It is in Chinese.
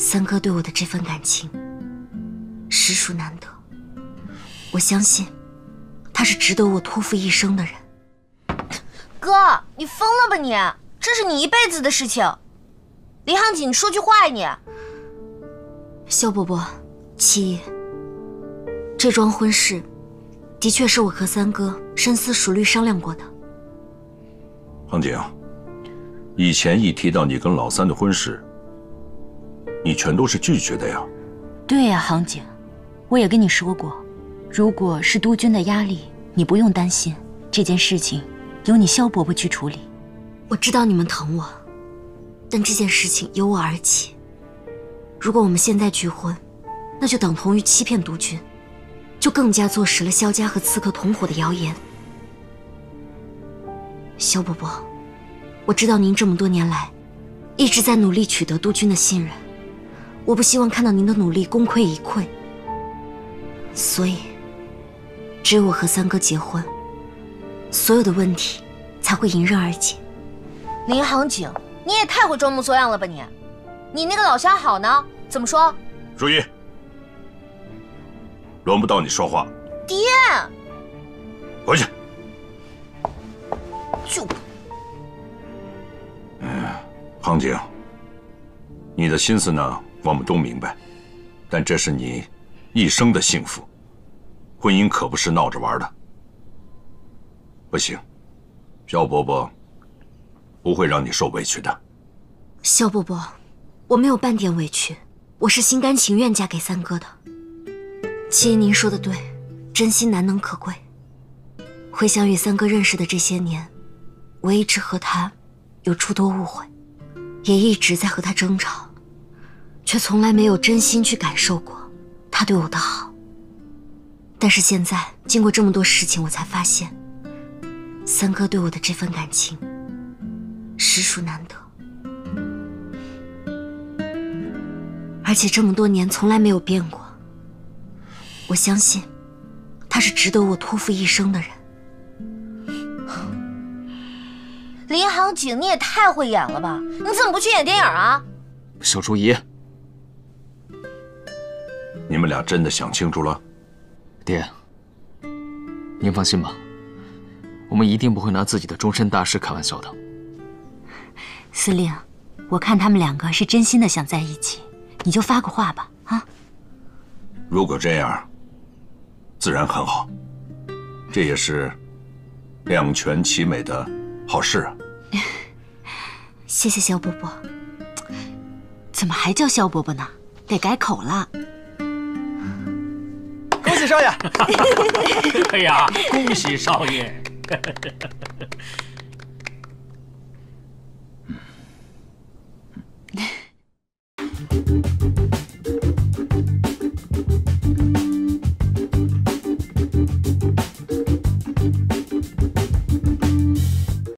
三哥对我的这份感情，实属难得。我相信，他是值得我托付一生的人。 哥，你疯了吧你？这是你一辈子的事情。林航景，你说句话呀你！ 萧伯伯，七姨，这桩婚事，的确是我和三哥深思熟虑商量过的。 航景，以前一提到你跟老三的婚事，你全都是拒绝的呀。 对呀，航景，我也跟你说过，如果是督军的压力，你不用担心，这件事情由你萧伯伯去处理。 我知道你们疼我，但这件事情由我而起。如果我们现在拒婚，那就等同于欺骗督军，就更加坐实了萧家和刺客同伙的谣言。萧伯伯，我知道您这么多年来一直在努力取得督军的信任，我不希望看到您的努力功亏一篑，所以只有我和三哥结婚，所有的问题才会迎刃而解。 林航景，你也太会装模作样了吧你！你那个老相好呢？怎么说？ 如一，轮不到你说话。 爹， 回去。 就， 航景，你的心思呢，我们都明白，但这是你一生的幸福，婚姻可不是闹着玩的。不行，萧伯伯不会让你受委屈的。 萧伯伯，我没有半点委屈，我是心甘情愿嫁给三哥的。七姨您说的对，真心难能可贵。回想与三哥认识的这些年，我一直和他有诸多误会，也一直在和他争吵，却从来没有真心去感受过他对我的好。但是现在经过这么多事情，我才发现三哥对我的这份感情实属难得，而且这么多年从来没有变过。我相信他是值得我托付一生的人。 林航景，你也太会演了吧！你怎么不去演电影啊？ 小朱姨， 你们俩真的想清楚了？ 爹，您放心吧，我们一定不会拿自己的终身大事开玩笑的。 司令，我看他们两个是真心的想在一起，你就发个话吧，啊？ 如果这样，自然很好，这也是两全其美的好事啊。 谢谢萧伯伯。 怎么还叫萧伯伯呢？得改口了。 恭喜少爷！ 哎呀，恭喜少爷！